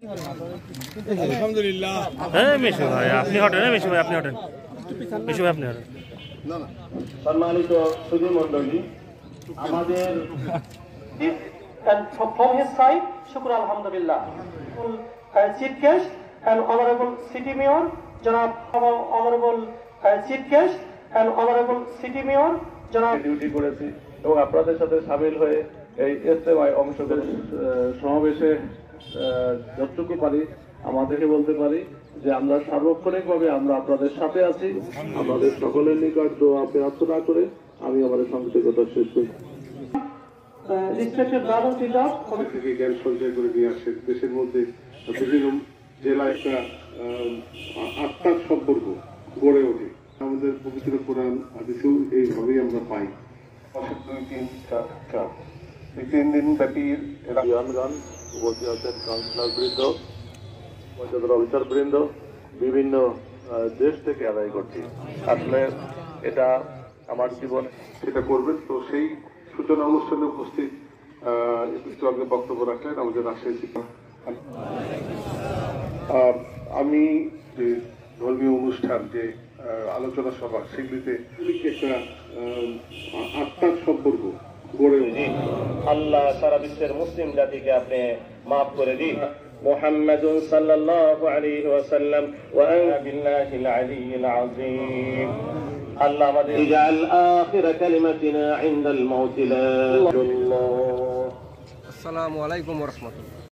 আলহামদুলিল্লাহ। হ্যাঁ মেশু ভাই আপনি হটেন, মেশু ভাই আপনি হটেন, মেশু ভাই আপনি হটেন। সম্মানিত সুধী মন্ডলী, আমাদের from his side, shukr alhamdulillah. Chief guest and honorable city mayor, Janab honorable chief guest and honorable city mayor, Janab duty করেছি এবং আপনাদের সাথে সামিল হয়ে এই ইজতেমায় অংশগ্রহণ সমাবেশে যতটুকু পারি আমাদেরকে বলতে পারি যে আমরা সার্বক্ষণিকভাবে আমরা আপনাদের সাথে আছি। আমাদের সকলের নিকট দোয়া প্রার্থনা করে আমি আমাদের সংক্ষিপ্ত কথা শেষ করি। respected brothers and sisters, থেকে জ্ঞান সঞ্চয় করে নিয়ে আসে দেশের মধ্যে বিভিন্ন জেলায় একটা আত্মার সম্পর্ক গড়ে ওঠে। আমাদের পবিত্র কোরআন হাদিসেও এইভাবেই আমরা পাই। 2-3 দিন ব্যাপী গান উপস্থিত আছেন কাউন্সিলর বৃন্দ, পঞ্চায়েত অফিসার বৃন্দ, বিভিন্ন দেশ থেকে আদায় করছি। আসলে এটা আমার জীবন সেটা করবেন। তো সেই সূচনা অনুষ্ঠানে উপস্থিত একটু আগে বক্তব্য রাখলেন আমাদের রাজশাহী শিক্ষা। আমি যে ধর্মীয় অনুষ্ঠান যে আলোচনা সভা সেগুলিতে একটা আত্মার সম্পর্ক গড়ে ওঠে। আল্লাহ সারা বিশ্বের মুসলিম জাতিকে আপনি মাফ করে দিন। মুহাম্মাদুন সাল্লাল্লাহু আলাইহি ওয়াসাল্লাম ওয়া আনা বিল্লাহিল আলিয়্যিল আযীম। আল্লাহ আমাদের ইজআল আখির কালিমাতিনা ইনদাল মাউত লা ইলাহা ইল্লাল্লাহ। আসসালামু আলাইকুম ওয়া রাহমাতুল্লাহ।